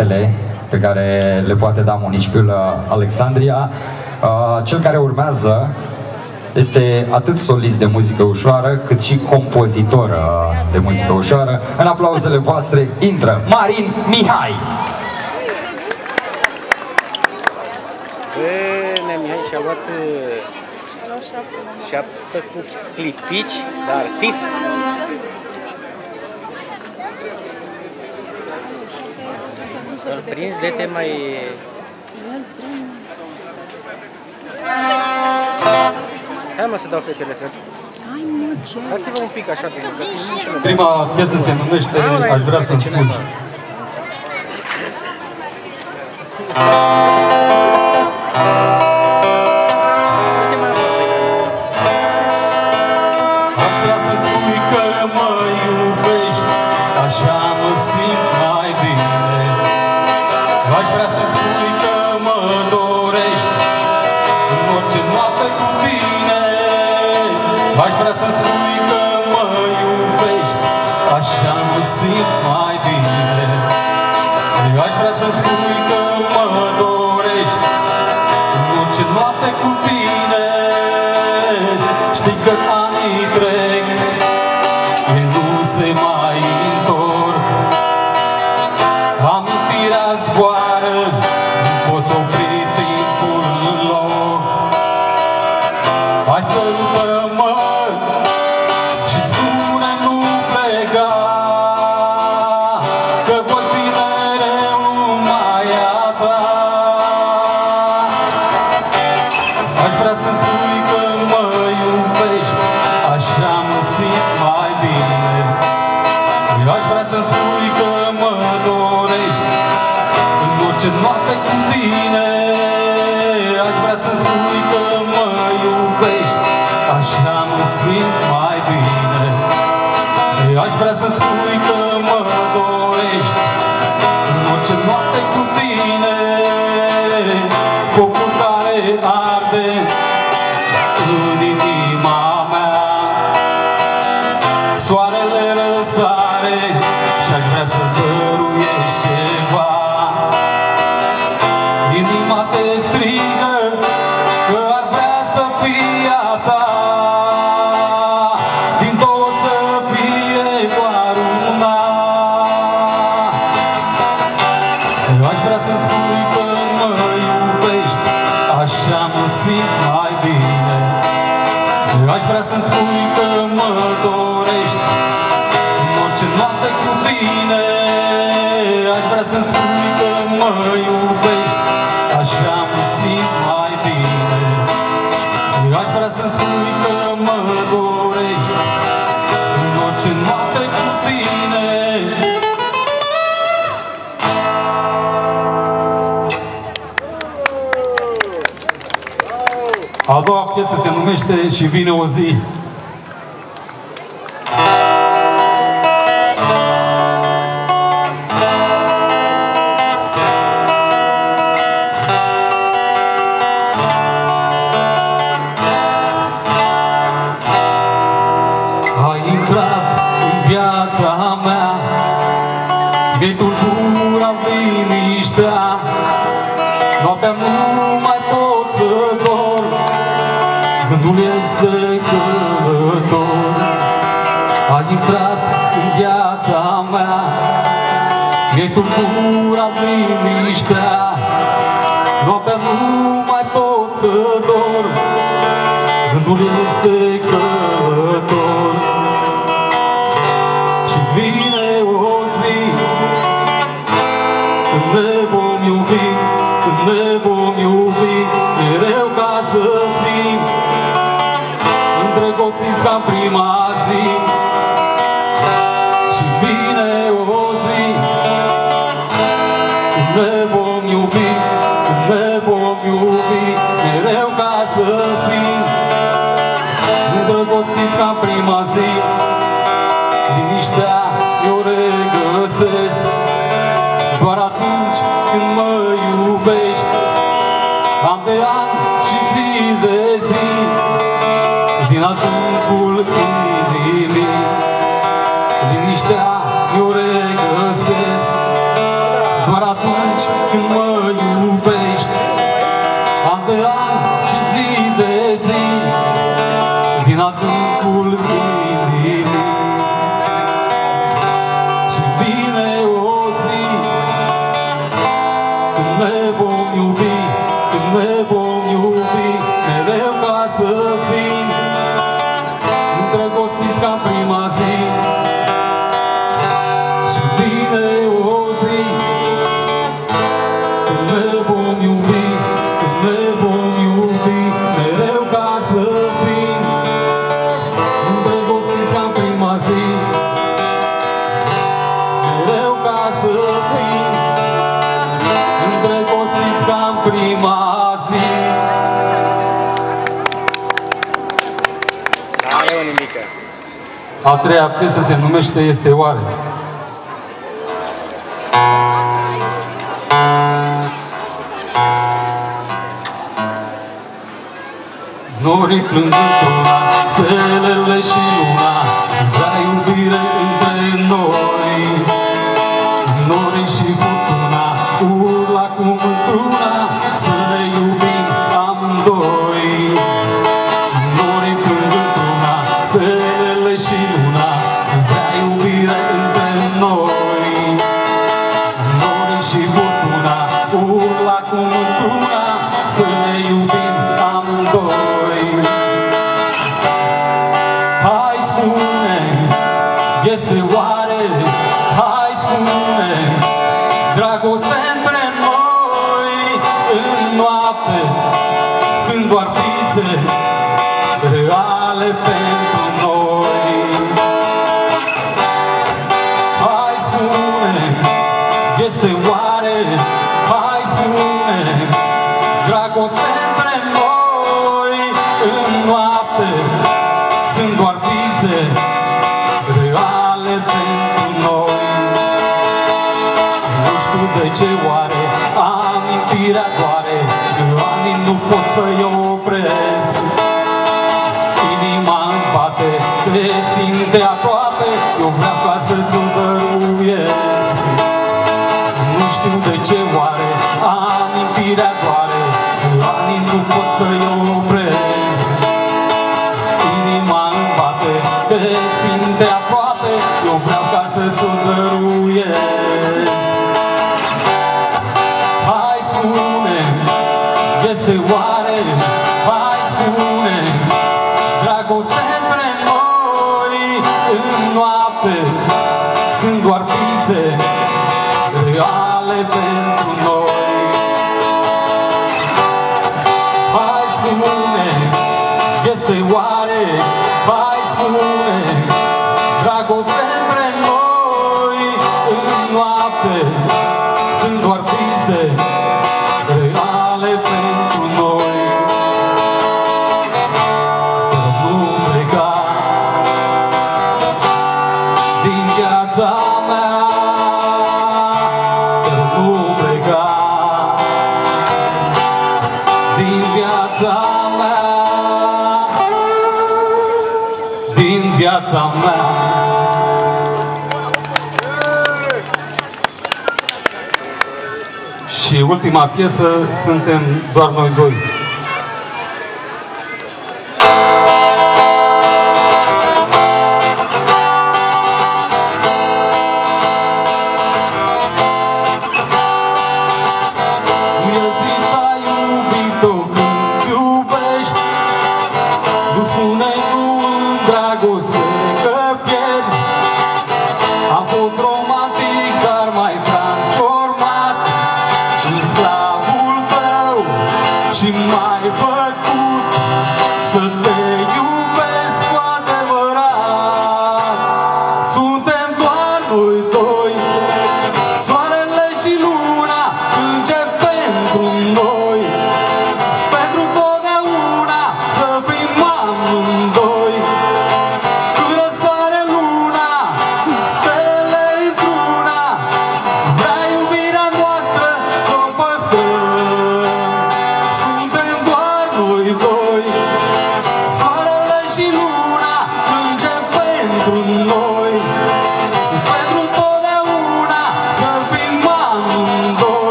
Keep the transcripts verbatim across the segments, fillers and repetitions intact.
cuvintele pe care le poate da municipiul Alexandria. Cel care urmează este atât solist de muzică ușoară, cât și compozitor de muzică ușoară. În aplauzele voastre intră Marin Mihai! Bine, Mihai și-a luat șapte cu sclipici, dar artist. Îl prins de te mai... Hai mă să dau fetele să... Dați-vă un pic așa, prima piesă se numește Aș vrea să-mi spun. Aș vrea să spui că mă iubești, așa mă simt mai bine. Aș vrea să spui că mă dorești în orice noapte cu tine. Aș vrea să spui că mă iubești, așa mă simt mai bine. Aș vrea să spui că mă dorești în orice noapte cu tine. Știi că anii trec, ei nu se mai întorc. Amintirea zboară, nu poți opri timpul în loc. Hai sărută-mă și spune nu pleca, că voi fi mereu numai a ta. Aș vrea să-mi spui că mă iubești, așa mă simt mai bine. Aș vrea să-mi spui că mă dorești în orice noapte cu tine. Aș vrea să-mi spui că mă iubești, așa mă simt mai bine. Aș vrea să-mi spui că mă dorești în orice noapte cu tine. Focul care arde în inima mea, soarele răsare și-aș vrea să-ți dăruiești ceva. Inima te strigă că ar vrea să fie a ta, din două să fie doar una. Aș vrea să-mi spui că mă iubești, așa mă simt mai bine. Aș vrea să-mi spui că mă dorești în orice noapte cu tine. Aș vrea să-mi spui că mă iubești, așa mă simt mai bine. Aș vrea să-mi spui că mă dorești în orice noapte cu tine. A doua piesă se numește Și vine o zi. Ai intrat în viața mea, mi-ai tulburat liniștea, noaptea nu mai pot să dorm, gândul este călător. Ai intrat în viața mea, mi-ai tulburat liniștea, noaptea nu mai pot să dorm, gândul este călător. Și vine o zi când ne vom iubi, când ne vom iubi mereu ca să fim îndrăgostiți ca prima zi. Și vine o zi când ne vom iubi, când ne vom iubi mereu ca să fim îndrăgostiți ca prima zi. Liniștea eu regăsesc doar atunci când mă iubești, an de an și zi de zi, din adâncul inimii. Liniștea eu regăsesc doar atunci când mă iubești. An de an și zi de zi, din adâncul inimii. Și vine o zi când ne vom iubi, când ne vom iubi, mereu ca să fim îndrăgostiți ca prima zi. Și vine o zi când ne vom iubi, când ne vom iubi, mereu ca să fim îndrăgostiți ca prima zi. Mereu ca să fim îndrăgostiți ca prima zi. Are o nimică. A treia piesă se numește Este oare. Norii plâng într-una, stelele și luna, vrea iubire între noi. Norii și furtuna urlă acum într-una, să ne iubim amândoi. Norii plâng într-una, stelele și luna, vrea iubire între noi. Norii și furtuna urlă acum într-una, să ne iubim amândoi. Hai spune, este oare, hai spune, dragoste între noi. În noapte sunt doar vise reale pentru noi. Hai spune, este oare, hai spune, dragoste între noi. În noapte sunt doar vise reale pentru noi. Nu știu de ce oare amintirea doare, că anii nu pot să-i opresc. Inima îmi bate, te simte aproape, eu vreau ca să-ți-o dăruiesc. Nu știu de ce oare amintirea doare, că anii nu pot să-i opresc. Inima îmi bate, te simte aproape, eu vreau ca să-ți-o dăruiesc. Hai spune, este oare, hai spune, dragoste între noi. În noapte sunt doar vise reale pentru noi. Hai spune, este oare, hai spune, dragoste între noi. În noapte sunt doar vise reale pentru noi. Dar nu pleca din viața mea, dar nu pleca din viața mea, din viața mea. Și ultima piesă, suntem doar noi doi. Nu spune nu în dragoste că pierzi. Am fost romantic, dar mai transformat în sclavul tău și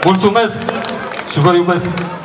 Mulțumesc și vă iubesc!